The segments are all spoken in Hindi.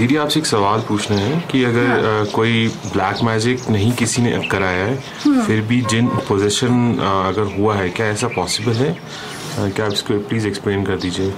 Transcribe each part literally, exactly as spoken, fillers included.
दीदी आपसे एक सवाल पूछना है कि अगर हाँ. आ, कोई ब्लैक मैजिक नहीं किसी ने कराया है फिर भी जिन पोजेशन अगर हुआ है, क्या ऐसा पॉसिबल है? आ, क्या आप इसको प्लीज एक्सप्लेन कर दीजिए।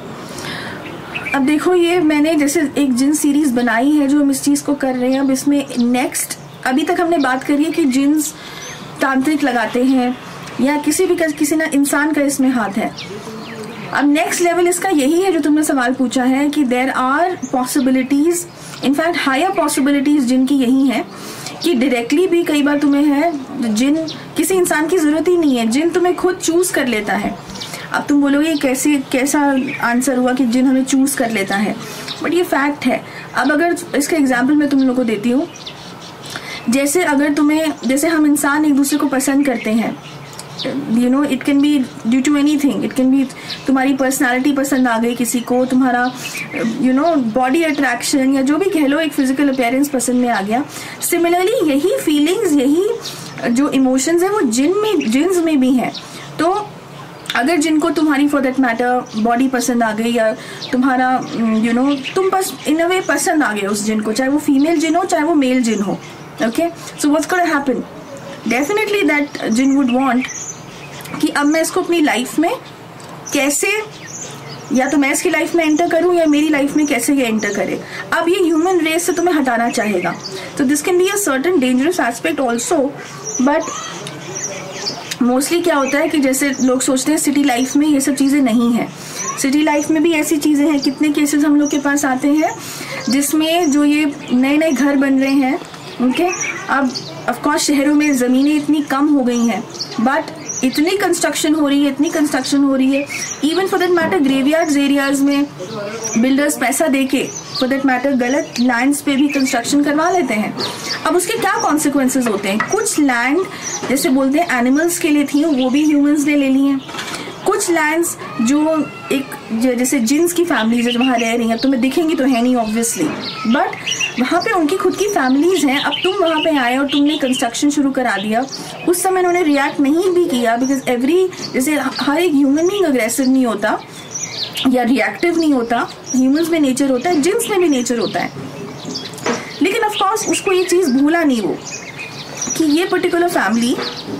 अब देखो, ये मैंने जैसे एक जिन सीरीज बनाई है जो हम इस चीज को कर रहे हैं। अब इसमें नेक्स्ट, अभी तक हमने बात करी है कि जिन्स तांत्रिक लगाते हैं या किसी भी किसी ना इंसान का इसमें हाथ है। अब नेक्स्ट लेवल इसका यही है जो तुमने सवाल पूछा है कि there are possibilities, in fact higher possibilities जिनकी यही है कि डायरेक्टली भी कई बार तुम्हें है, जिन किसी इंसान की जरूरत ही नहीं है, जिन तुम्हें खुद चूज कर लेता है। अब तुम बोलोगे कैसे, कैसा आंसर हुआ कि जिन हमें चूज कर लेता है, बट ये फैक्ट है। अब अगर इसका एग्जाम्पल मैं तुम लोगों को देती हूँ, जैसे अगर तुम्हें, जैसे हम इंसान एक दूसरे को पसंद करते हैं, you know it can be due to एनी थिंग, इट कैन बी तुम्हारी पर्सनालिटी पसंद आ गई किसी को, तुम्हारा यू नो बॉडी अट्रैक्शन या जो भी कह लो, एक फिजिकल अपीयरेंस पसंद में आ गया। सिमिलरली यही फीलिंग्स, यही जो इमोशंस है वो जिन में, जिन्स में भी हैं। तो अगर जिनको तुम्हारी फॉर दैट मैटर बॉडी पसंद आ गई या तुम्हारा यू नो तुम बस इन अ वे पसंद आ गए उस जिन को, चाहे वो फीमेल जिन हो चाहे वो मेल जिन हो, okay, so what's gonna happen, definitely that जिन वुड वांट कि अब मैं इसको अपनी लाइफ में कैसे, या तो मैं इसकी लाइफ में एंटर करूं या मेरी लाइफ में कैसे ये एंटर करे। अब ये ह्यूमन रेस से तुम्हें हटाना चाहेगा, तो this can be a certain dangerous aspect also. But mostly क्या होता है कि जैसे लोग सोचते हैं सिटी लाइफ में ये सब चीज़ें नहीं है, सिटी लाइफ में भी ऐसी चीज़ें हैं। कितने केसेस हम लोग के पास आते हैं जिसमें जो ये नए नए घर बन रहे हैं, ओके, अब ऑफकोर्स शहरों में ज़मीनें इतनी कम हो गई हैं, बट इतनी कंस्ट्रक्शन हो रही है, इतनी कंस्ट्रक्शन हो रही है, even for that matter graveyards areas में बिल्डर्स पैसा देके फॉर दैट मैटर गलत लैंड्स पे भी कंस्ट्रक्शन करवा लेते हैं। अब उसके क्या कॉन्सिक्वेंसेज होते हैं? कुछ लैंड जैसे बोलते हैं एनिमल्स के लिए थी, वो भी ह्यूमंस ने ले ली हैं। कुछ लैंड्स जो एक जैसे जिन्स की फैमिलीज है वहाँ रह रही हैं, तुम्हें दिखेंगी तो है नहीं ऑब्वियसली, बट वहाँ पे उनकी खुद की फैमिलीज हैं। अब तुम वहाँ पे आए और तुमने कंस्ट्रक्शन शुरू करा दिया, उस समय उन्होंने रिएक्ट नहीं भी किया, बिकॉज एवरी, जैसे हर एक ह्यूमन बीइंग अग्रेसिव नहीं होता या रिएक्टिव नहीं होता, ह्यूमंस में नेचर होता है, जिन्स में भी नेचर होता है। लेकिन ऑफ कोर्स उसको ये चीज़ भूला नहीं वो कि ये पर्टिकुलर फैमिली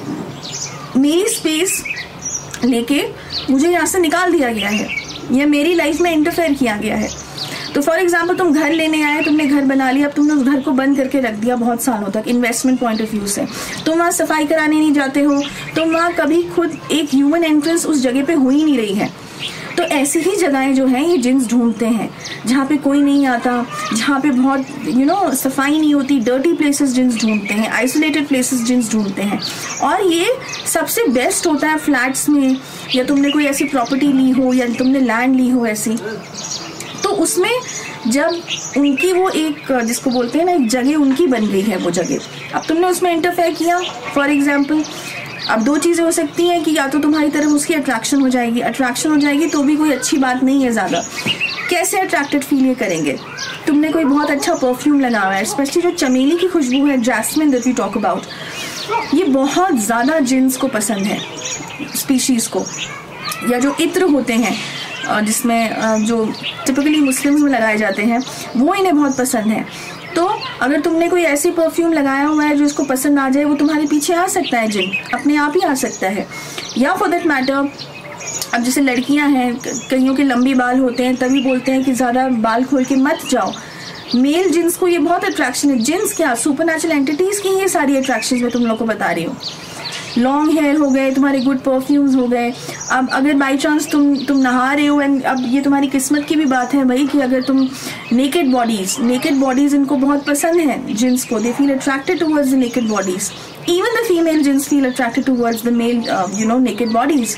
मेरी स्पेस लेके मुझे यहाँ से निकाल दिया गया है या मेरी लाइफ में इंटरफेयर किया गया है। तो फॉर एग्जांपल तुम घर लेने आए, तुमने घर बना लिया, अब तुमने उस घर को बंद करके रख दिया बहुत सालों तक इन्वेस्टमेंट पॉइंट ऑफ व्यू से, तुम वहाँ सफाई कराने नहीं जाते हो, तुम वहाँ कभी खुद एक ह्यूमन एंट्रेंस उस जगह पे हो ही नहीं रही है। तो ऐसी ही जगहें जो हैं ये जिन्स ढूंढते हैं जहाँ पे कोई नहीं आता, जहाँ पे बहुत यू नो सफाई नहीं होती, डर्टी प्लेसेस जिन्स ढूंढते हैं, आइसोलेटेड प्लेसेस जिन्स ढूंढते हैं। और ये सबसे बेस्ट होता है फ्लैट्स में, या तुमने कोई ऐसी प्रॉपर्टी ली हो या तुमने लैंड ली हो ऐसी, तो उसमें जब उनकी वो एक जिसको बोलते हैं ना एक जगह उनकी बन गई है वो जगह, अब तुमने उसमें इंटरफेयर किया फॉर एग्जाम्पल, अब दो चीज़ें हो सकती हैं कि या तो तुम्हारी तरफ उसकी अट्रैक्शन हो जाएगी, अट्रैक्शन हो जाएगी तो भी कोई अच्छी बात नहीं है ज़्यादा। कैसे अट्रैक्टेड फील ये करेंगे? तुमने कोई बहुत अच्छा परफ्यूम लगाया है, स्पेशली जो चमेली की खुशबू है, jasmine that we talk about, ये बहुत ज़्यादा जिन्स को पसंद है, स्पीशीज़ को। या जो इत्र होते हैं जिसमें जो टिपिकली मुस्लिम्स में लगाए जाते हैं, वो इन्हें बहुत पसंद है। तो अगर तुमने कोई ऐसी परफ्यूम लगाया हुआ है जो इसको पसंद आ जाए, वो तुम्हारे पीछे आ सकता है, जिन अपने आप ही आ सकता है। या फॉर दैट मैटर, अब जैसे लड़कियां हैं, कईयों के लंबे बाल होते हैं, तभी बोलते हैं कि ज़्यादा बाल खोल के मत जाओ। मेल जिन्स को ये बहुत अट्रैक्शन है। जिन्स क्या, सुपरनैचुरल एंटिटीज़ की ये सारी अट्रैक्शन मैं तुम लोग को बता रही हूँ। लॉन्ग हेयर हो गए, तुम्हारे गुड परफ्यूम्स हो गए। अब अगर बाई चांस तुम तुम नहा रहे हो, एंड अब ये तुम्हारी किस्मत की भी बात है भाई कि अगर तुम नेकेड बॉडीज नेकेड बॉडीज इनको बहुत पसंद है जिन्स को, they feel attracted towards the naked bodies, even the female जिन्स feel attracted towards the male you know naked bodies.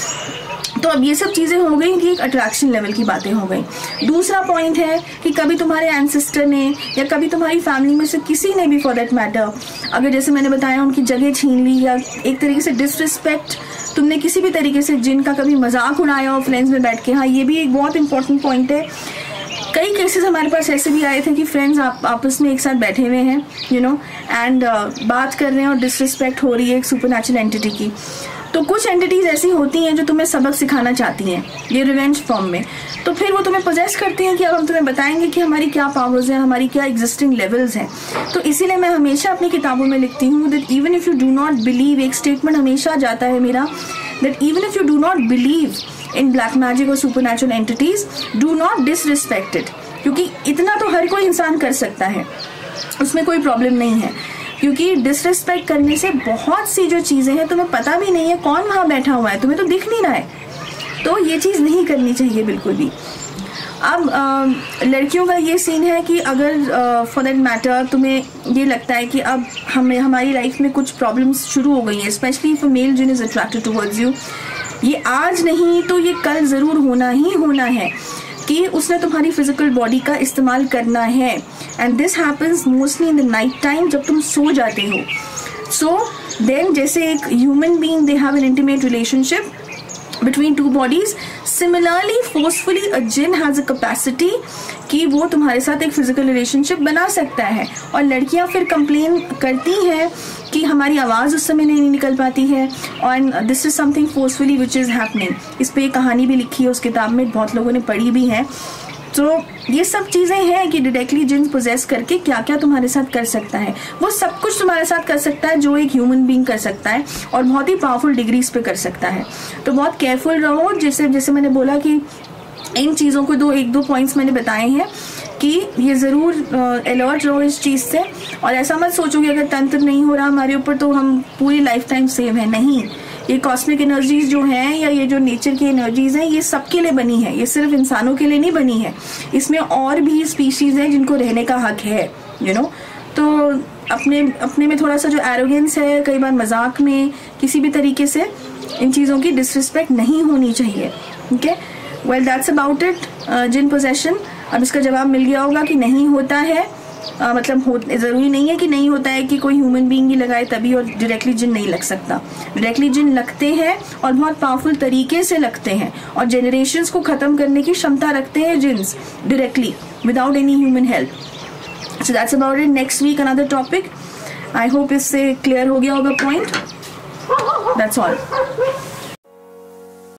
तो अब ये सब चीज़ें हो गई कि एक अट्रैक्शन लेवल की बातें हो गई। दूसरा पॉइंट है कि कभी तुम्हारे एंसेस्टर ने या कभी तुम्हारी फैमिली में से किसी ने भी फॉर दैट मैटर, अगर जैसे मैंने बताया उनकी जगह छीन ली या एक तरीके से डिसरिस्पेक्ट, तुमने किसी भी तरीके से जिनका कभी मजाक उड़ाया हो फ्रेंड्स में बैठ के। हाँ, ये भी एक बहुत इंपॉर्टेंट पॉइंट है। कई केसेस हमारे पास ऐसे भी आए थे कि फ्रेंड्स आप आपस में एक साथ बैठे हुए हैं, यू नो, एंड बात कर रहे हैं और डिसरिस्पेक्ट हो रही है एक सुपरनैचुरल एंटिटी की। तो कुछ एंटिटीज ऐसी होती हैं जो तुम्हें सबक सिखाना चाहती हैं ये रिवेंज फॉर्म में, तो फिर वो तुम्हें पोजेस करती हैं कि अब हम तुम्हें बताएंगे कि हमारी क्या पावर्स हैं, हमारी क्या एग्जिस्टिंग लेवल्स हैं। तो इसीलिए मैं हमेशा अपनी किताबों में लिखती हूँ that even if you do not believe, एक स्टेटमेंट हमेशा जाता है मेरा, that even if you do not believe in black magic और supernatural entities, do not disrespect it, क्योंकि इतना तो हर कोई इंसान कर सकता है, उसमें कोई प्रॉब्लम नहीं है। क्योंकि डिसरिस्पेक्ट करने से बहुत सी जो चीजें हैं तुम्हें पता भी नहीं है कौन वहां बैठा हुआ है, तुम्हें तो दिख नहीं रहा है, तो ये चीज नहीं करनी चाहिए बिल्कुल भी। अब आ, लड़कियों का ये सीन है कि अगर फॉर दैट मैटर तुम्हें ये लगता है कि अब हमें हमारी लाइफ में कुछ प्रॉब्लम्स शुरू हो गई हैं, स्पेशली इफ अ मेल जिन इज अट्रैक्टेड टुवर्ड्स यू, ये आज नहीं तो ये कल जरूर होना ही होना है कि उसने तुम्हारी फिजिकल बॉडी का इस्तेमाल करना है, and this happens mostly in the night time जब तुम सो जाते हो। सो देन जैसे एक human being they have an intimate relationship between two bodies, similarly forcefully a jinn has a capacity कि वो तुम्हारे साथ एक फिजिकल रिलेशनशिप बना सकता है। और लड़कियां फिर कंप्लेन करती हैं कि हमारी आवाज़ उस समय नहीं निकल पाती है, और this is something forcefully which is happening. इस पर एक कहानी भी लिखी है उस किताब में, बहुत लोगों ने पढ़ी भी है। तो ये सब चीज़ें हैं कि डायरेक्टली जिन पोजेस करके क्या क्या तुम्हारे साथ कर सकता है, वो सब कुछ तुम्हारे साथ कर सकता है जो एक ह्यूमन बीइंग कर सकता है, और बहुत ही पावरफुल डिग्रीज पे कर सकता है। तो बहुत केयरफुल रहो, जैसे जैसे मैंने बोला कि इन चीज़ों को दो एक दो पॉइंट्स मैंने बताए हैं कि ये ज़रूर अलर्ट रहो इस चीज़ से, और ऐसा मत सोचो कि अगर तंत्र नहीं हो रहा हमारे ऊपर तो हम पूरी लाइफ टाइम सेव है। नहीं, ये कॉस्मिक एनर्जीज जो हैं या ये जो नेचर की एनर्जीज हैं, ये सबके लिए बनी है, ये सिर्फ इंसानों के लिए नहीं बनी है। इसमें और भी स्पीशीज हैं जिनको रहने का हक है, यू you नो know? तो अपने अपने में थोड़ा सा जो एरोगेंस है, कई बार मजाक में किसी भी तरीके से इन चीज़ों की डिसरिस्पेक्ट नहीं होनी चाहिए। Okay, well that's about it जिन पोजेशन। अब इसका जवाब मिल गया होगा कि नहीं होता है, आ, मतलब हो, ज़रूरी नहीं है कि नहीं होता है कि कोई ह्यूमन बीइंग ही लगाए तभी और डायरेक्टली जिन नहीं लग सकता। डायरेक्टली जिन लगते हैं और बहुत पावरफुल तरीके से लगते हैं, और जनरेशंस को ख़त्म करने की क्षमता रखते हैं जिन्स directly without any human help. So that's about it. Next week another topic. I hope इससे क्लियर हो गया होगा पॉइंट। That's all.